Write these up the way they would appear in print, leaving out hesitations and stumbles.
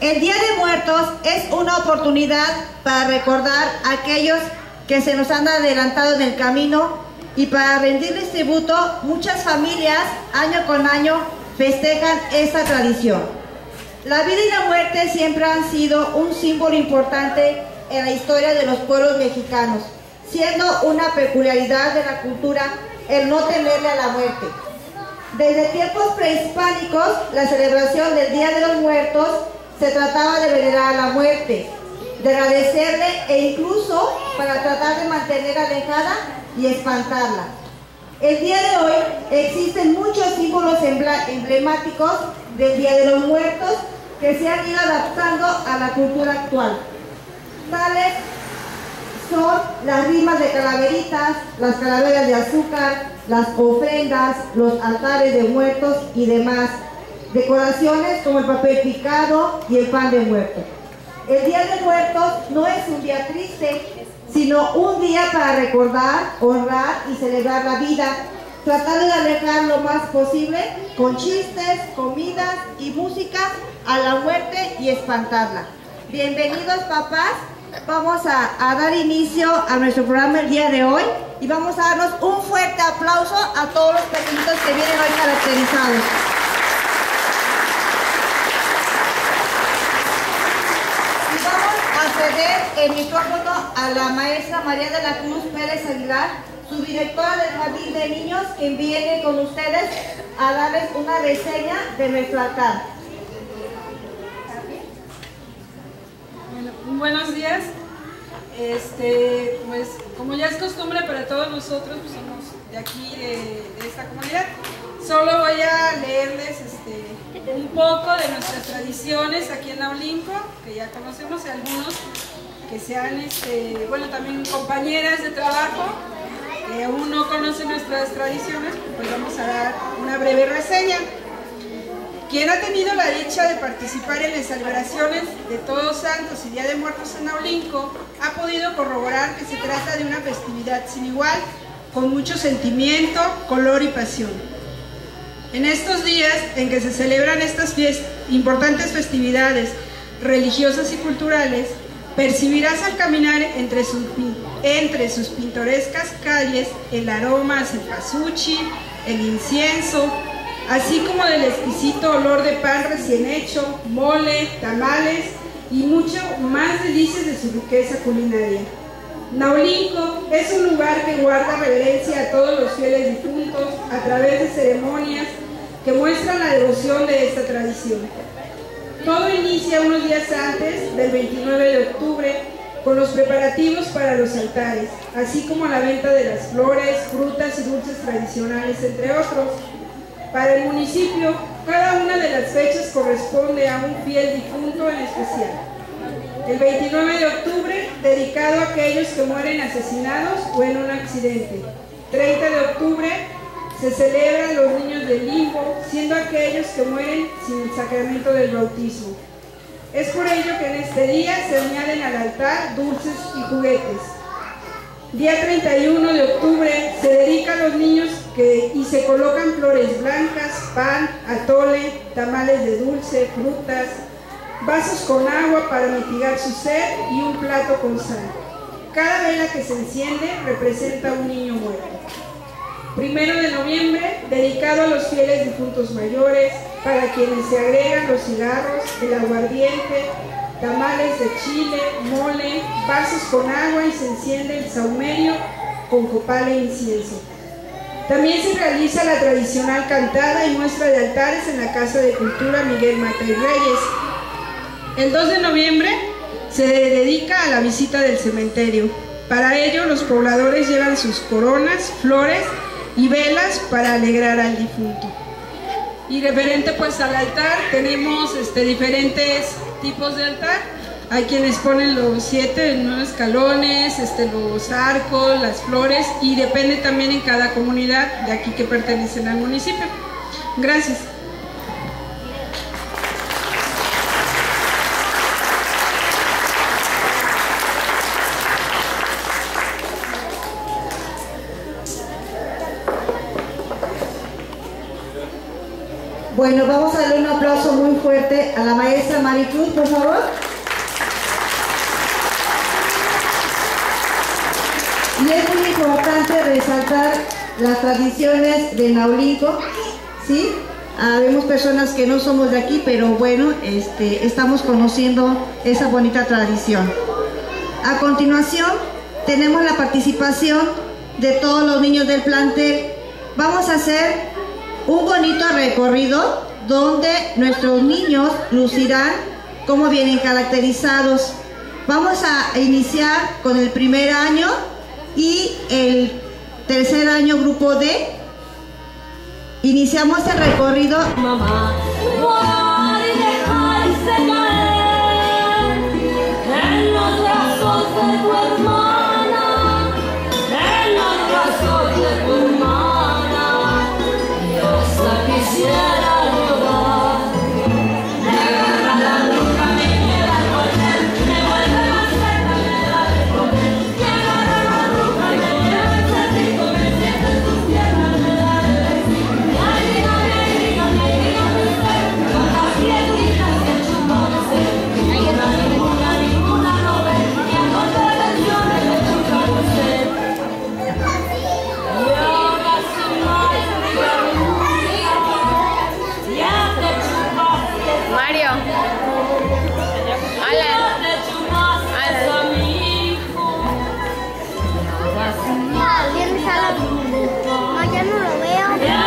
El Día de Muertos es una oportunidad para recordar a aquellos que se nos han adelantado en el camino y para rendirles tributo. Muchas familias año con año festejan esta tradición. La vida y la muerte siempre han sido un símbolo importante en la historia de los pueblos mexicanos, siendo una peculiaridad de la cultura el no temerle a la muerte. Desde tiempos prehispánicos, la celebración del Día de los Muertos se trataba de venerar a la muerte, de agradecerle e incluso para tratar de mantener alejada y espantarla. El día de hoy existen muchos símbolos emblemáticos del Día de los Muertos que se han ido adaptando a la cultura actual. Tales son las rimas de calaveritas, las calaveras de azúcar, las ofrendas, los altares de muertos y demás decoraciones como el papel picado y el pan de muerto. El Día de Muertos no es un día triste, sino un día para recordar, honrar y celebrar la vida, tratando de alejar lo más posible con chistes, comidas y música a la muerte y espantarla. Bienvenidos, papás. Vamos a dar inicio a nuestro programa el día de hoy y vamos a darnos un fuerte aplauso a todos los pequeñitos que vienen hoy caracterizados. Y vamos a ceder el micrófono a la maestra María de la Cruz Pérez Aguilar, su directora del Jardín de Niños, que viene con ustedes a darles una reseña de nuestro altar. Buenos días. Pues como ya es costumbre para todos nosotros, pues somos de aquí, de esta comunidad, solo voy a leerles un poco de nuestras tradiciones aquí en Naulinco, que ya conocemos, y algunos que sean, bueno, también compañeras de trabajo que aún no conocen nuestras tradiciones, pues vamos a dar una breve reseña. Quien ha tenido la dicha de participar en las celebraciones de Todos Santos y Día de Muertos en Naulinco ha podido corroborar que se trata de una festividad sin igual, con mucho sentimiento, color y pasión. En estos días en que se celebran estas importantes festividades religiosas y culturales, percibirás al caminar entre sus pintorescas calles el aroma a cempasúchil, el incienso, así como del exquisito olor de pan recién hecho, mole, tamales y mucho más delicias de su riqueza culinaria. Naulinco es un lugar que guarda reverencia a todos los fieles difuntos a través de ceremonias que muestran la devoción de esta tradición. Todo inicia unos días antes del 29 de octubre con los preparativos para los altares, así como la venta de las flores, frutas y dulces tradicionales, entre otros. Para el municipio, cada una de las fechas corresponde a un fiel difunto en especial. El 29 de octubre, dedicado a aquellos que mueren asesinados o en un accidente. 30 de octubre, se celebran los niños del limbo, siendo aquellos que mueren sin el sacramento del bautismo. Es por ello que en este día se añaden al altar dulces y juguetes. Día 31 de octubre se dedica a los niños y se colocan flores blancas, pan, atole, tamales de dulce, frutas, vasos con agua para mitigar su sed y un plato con sal. Cada vela que se enciende representa un niño muerto. 1 de noviembre, dedicado a los fieles difuntos mayores, para quienes se agregan los cigarros, el aguardiente, tamales de chile, mole, vasos con agua y se enciende el saumerio con copal e incienso. También se realiza la tradicional cantada y muestra de altares en la Casa de Cultura Miguel Mata y Reyes. El 2 de noviembre se dedica a la visita del cementerio. Para ello, los pobladores llevan sus coronas, flores y velas para alegrar al difunto. Y referente pues al altar, tenemos diferentes tipos de altar. Hay quienes ponen los 7, 9 escalones, los arcos, las flores, y depende también en cada comunidad de aquí que pertenecen al municipio. Gracias. Bueno, vamos a darle un aplauso muy fuerte a la maestra Maricruz, por favor. Y es muy importante resaltar las tradiciones de Naulinco, ¿sí? Vemos personas que no somos de aquí, pero bueno, estamos conociendo esa bonita tradición. A continuación, tenemos la participación de todos los niños del plantel. Vamos a hacer un bonito recorrido donde nuestros niños lucirán cómo vienen caracterizados. Vamos a iniciar con el primer año y el tercer año, grupo D. Iniciamos el recorrido. Mamá, volar y dejarse caer en los brazos de tu hermana, en los brazos de tu hermana. Yo hasta quisiera llorar. Me agarra la bruja, me quiere volver, me vuelve más cerca, me da de comer. Me agarra la bruja, me lleva el cerrito, me siente en tus piernas, me da de besito. Mario. ¿Vienes a la... No, ya no lo veo.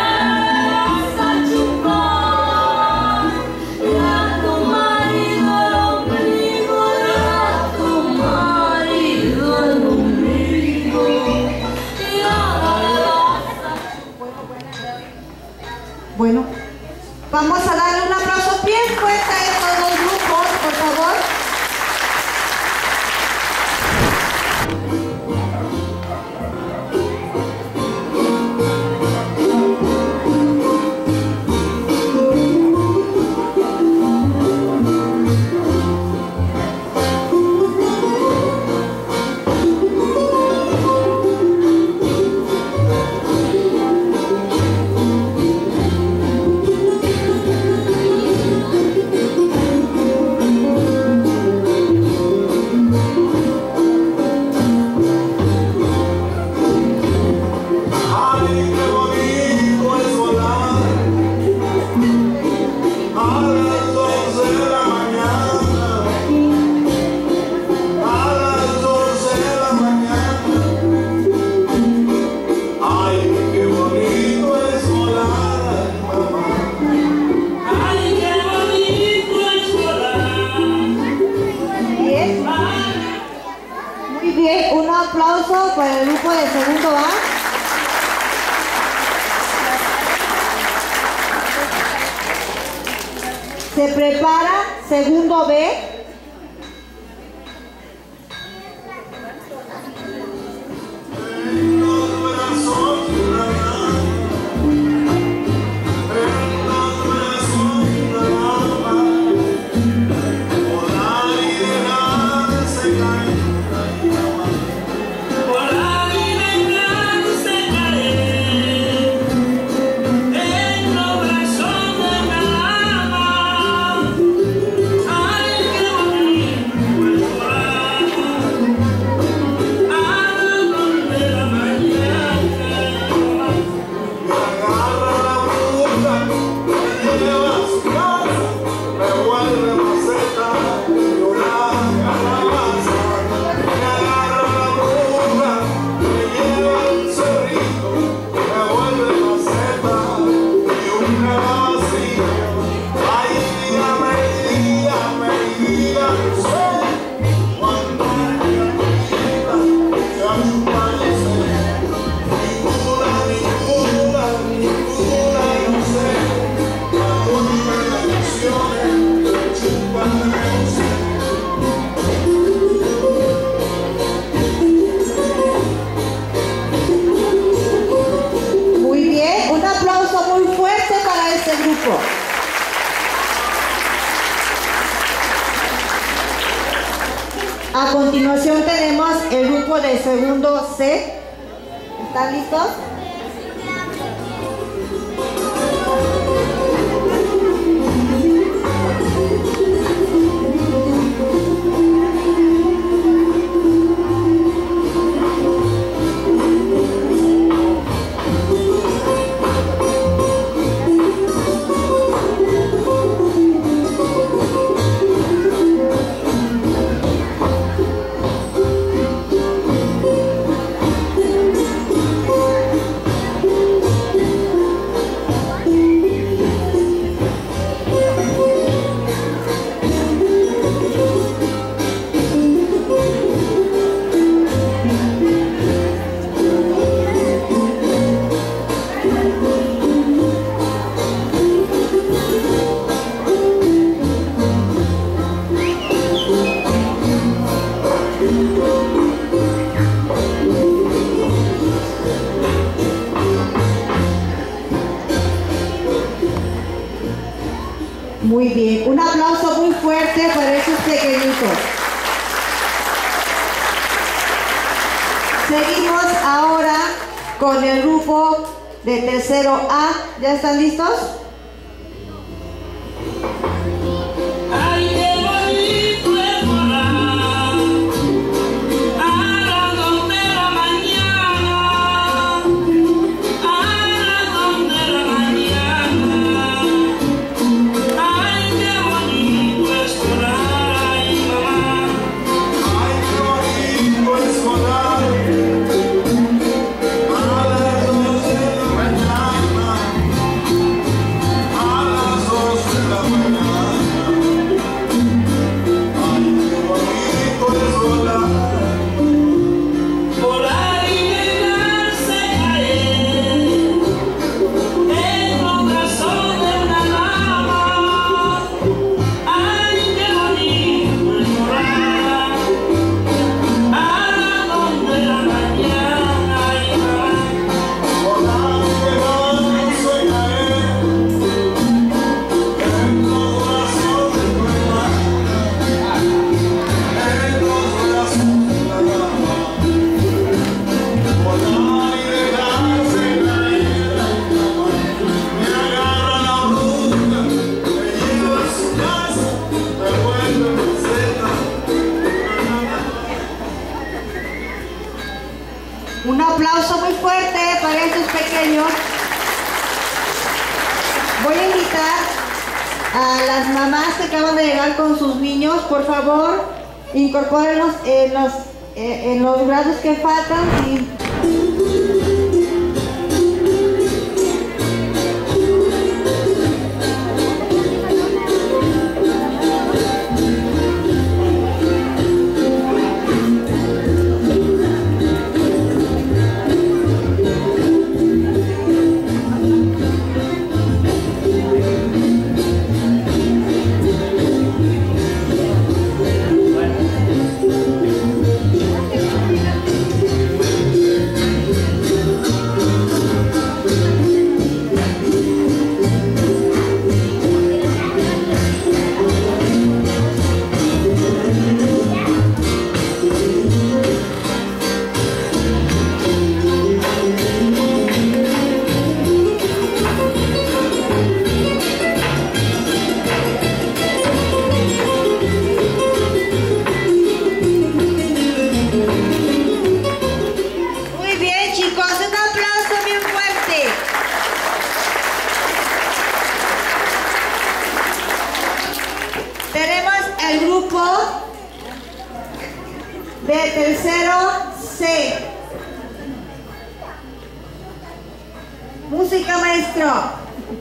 Bueno, vamos a darle un aplauso bien fuerte a estos dos grupos, por favor. Aplauso para el grupo de segundo A. Se prepara segundo B. A continuación tenemos el grupo de segundo C. ¿Están listos? aplauso muy fuerte para esos pequeñitos. Seguimos ahora con el grupo de tercero A. ¿Ya están listos? Ay, qué bonito es volar a las 2 de la mañana, a las 2 de la mañana. Ay, qué bonito es volar, ay, mamá. Ay, qué bonito es volar a las 2 de la mañana, a las 2 de la mañana. Volar y dejarse caer en los brazos de una dama. Ay, qué bonito es volar a las 2 de la mañana. Ay, volar y dejarse caer en los brazos de una dama. Un aplauso muy fuerte para estos pequeños. Voy a invitar a las mamás que acaban de llegar con sus niños, por favor, incorpórenlos en los brazos que faltan. El grupo de tercero C. Música, maestro.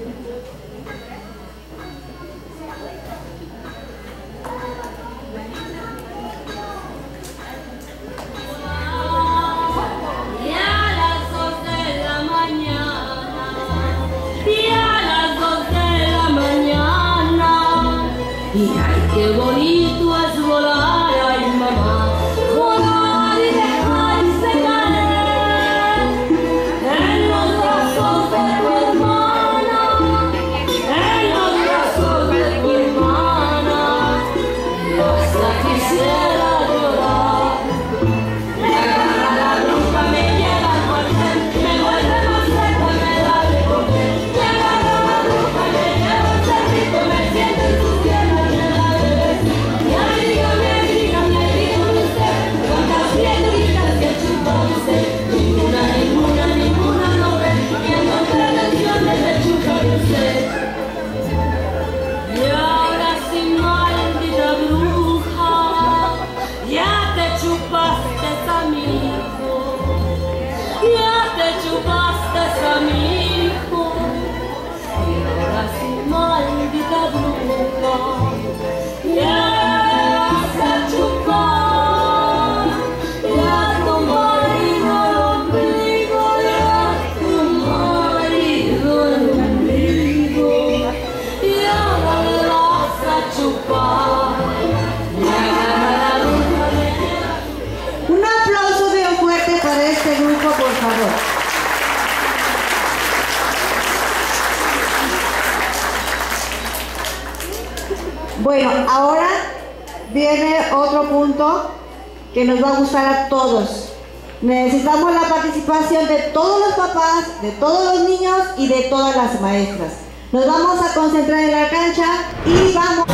Y ay, qué bonito es volar, ay mamá, volar y dejarse caer en los brazos de tu hermana, en los brazos de tu hermana, y hasta quisiera llorar. Me agarra la bronca, me lleva al cuartel, me vuelve más cerca, me da de comer. Me agarra la bronca, me lleva al cerrito, me siento en sus piernas. Ay, dígame, dígame, dígame. Bueno, ahora viene otro punto que nos va a gustar a todos. Necesitamos la participación de todos los papás, de todos los niños y de todas las maestras. Nos vamos a concentrar en la cancha y vamos.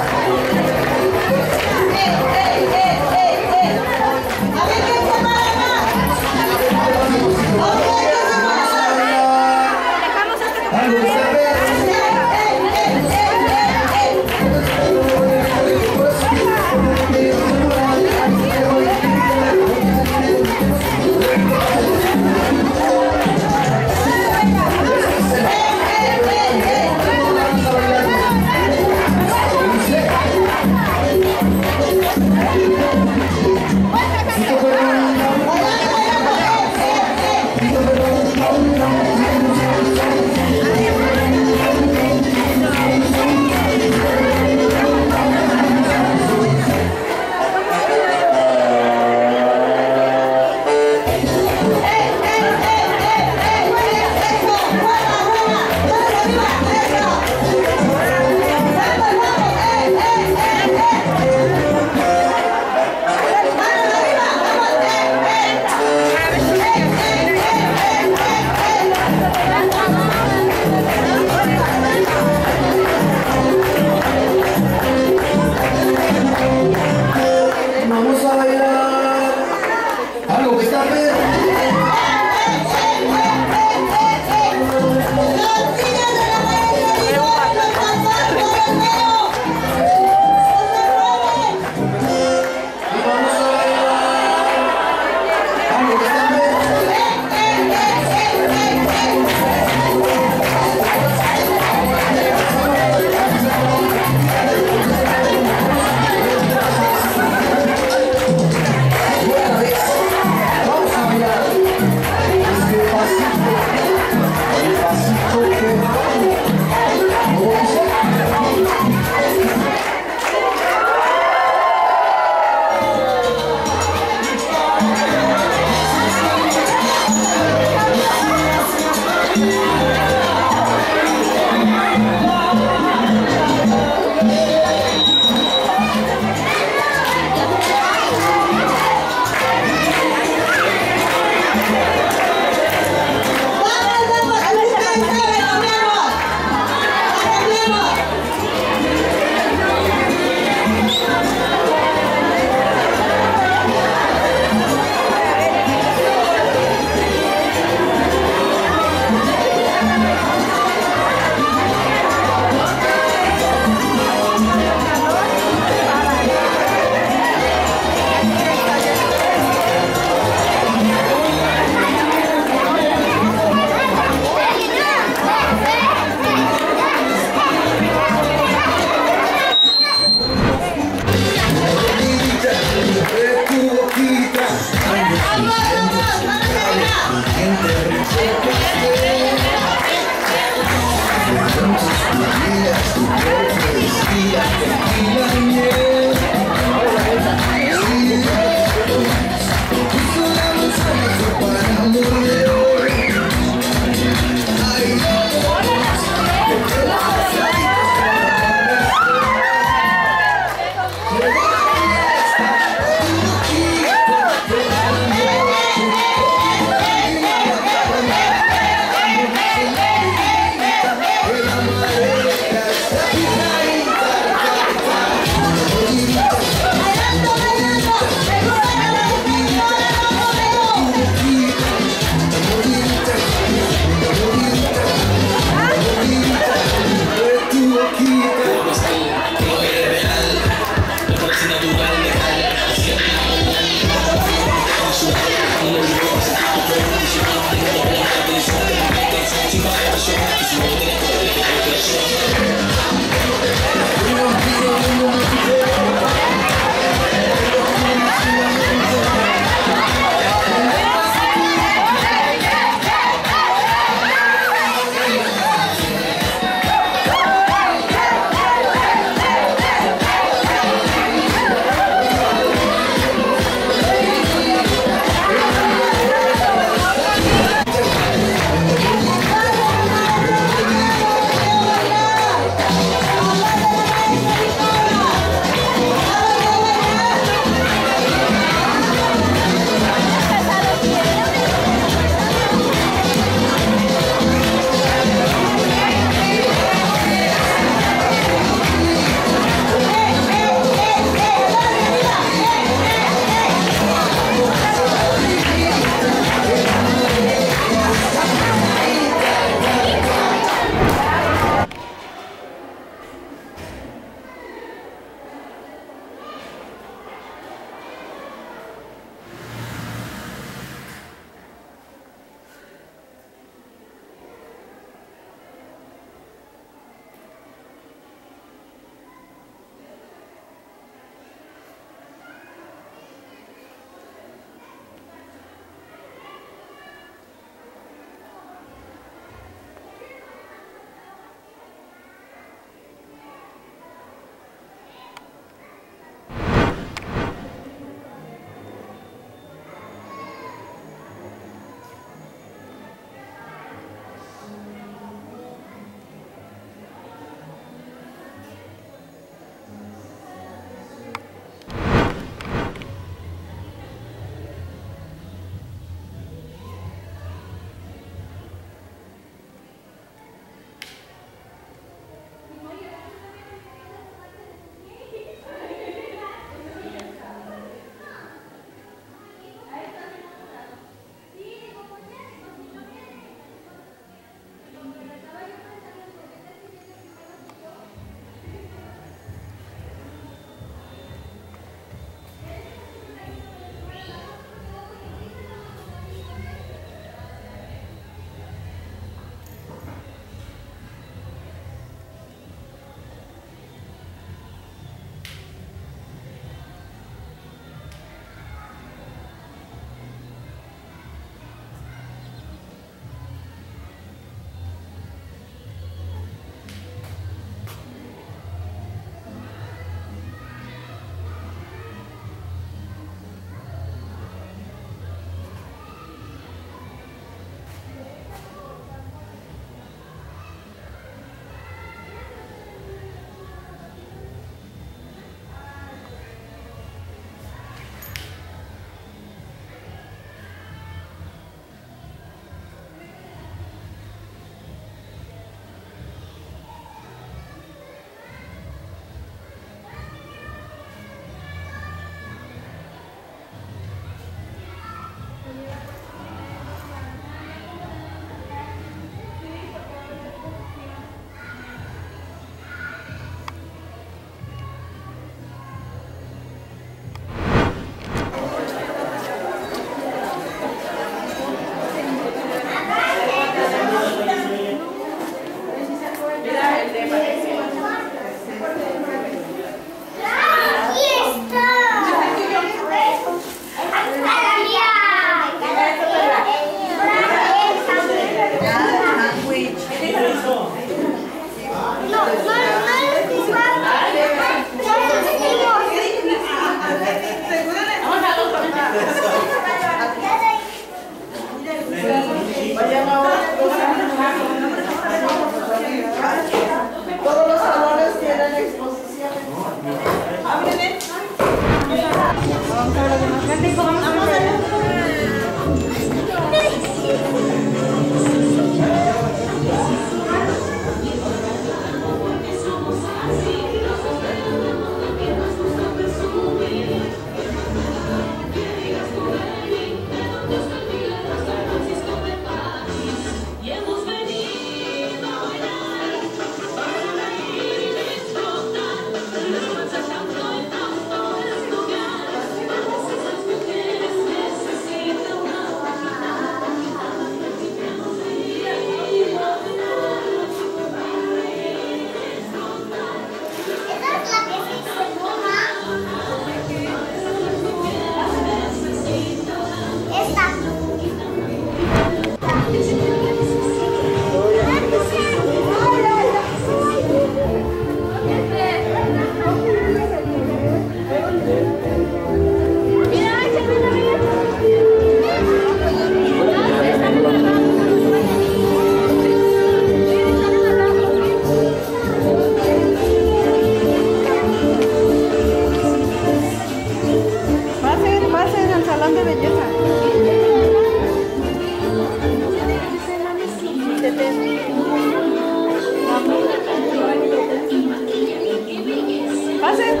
Pase.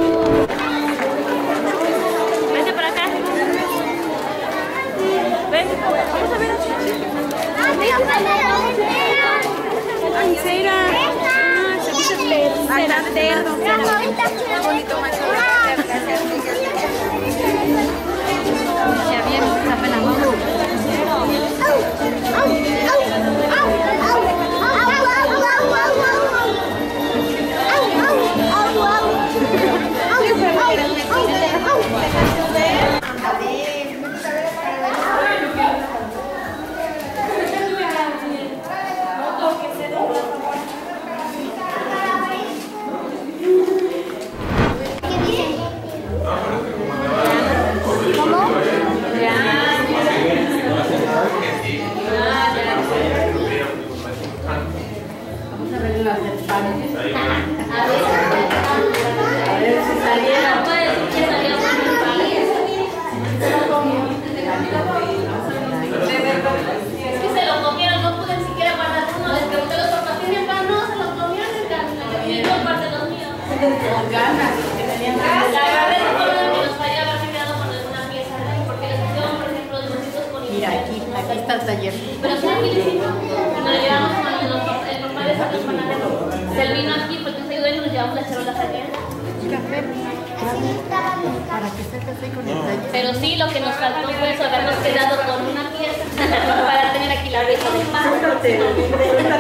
Vente para acá. Ven, vamos a ver. Cera. Cerantero. Qué bonito macho. Ya bien, tapa la mano. Mira, aquí está el taller. Pero sí, aquí nos llevamos con el papá de Santos Panaderos. Él vino aquí porque se ayudó y nos llevamos las charolas ayer. Para que sepas ahí con el taller. Pero sí, lo que nos faltó fue eso, habernos quedado con una pieza para tener aquí la pieza de pan.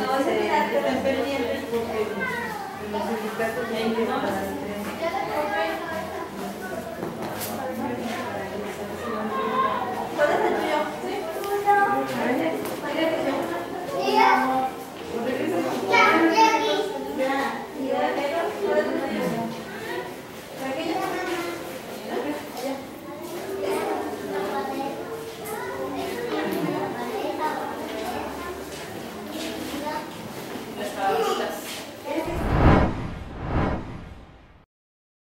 Pendientes porque los sindicatos ya ingresan para el tren.